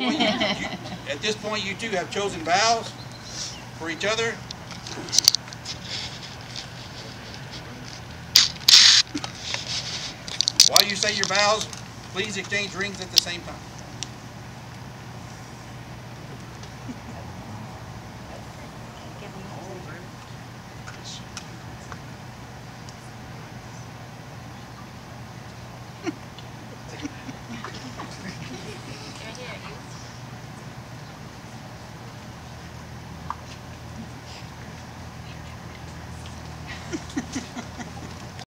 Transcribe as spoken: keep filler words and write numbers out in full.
Well, you, you, at this point, you two have chosen vows for each other. While you say your vows, please exchange rings at the same time.